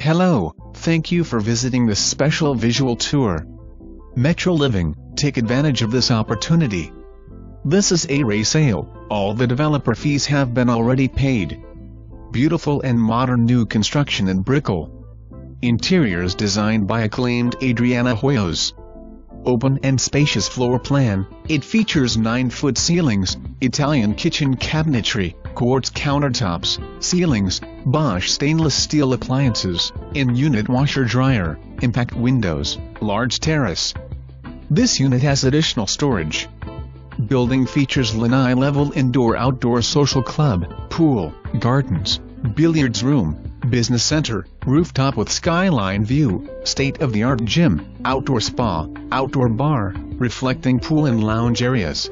Hello, thank you for visiting this special visual tour. Metro Living, take advantage of this opportunity. This is a resale, all the developer fees have been already paid. Beautiful and modern new construction in Brickell. Interiors designed by acclaimed Adriana Hoyos. Open and spacious floor plan, it features 9-foot ceilings, Italian kitchen cabinetry, quartz countertops, ceilings, Bosch stainless steel appliances, in-unit washer-dryer, impact windows, large terrace. This unit has additional storage. Building features Lanai Level indoor-outdoor social club, pool, gardens, billiards room, business center, rooftop with skyline view, state-of-the-art gym, outdoor spa, outdoor bar, reflecting pool and lounge areas.